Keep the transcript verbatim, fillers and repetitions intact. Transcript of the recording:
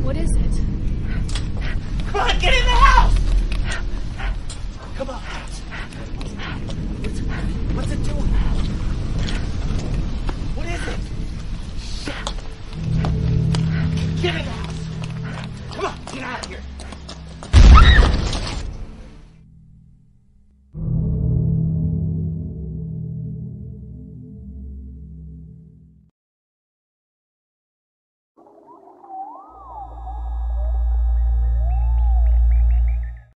What is it? Come on, get in the house! Come on.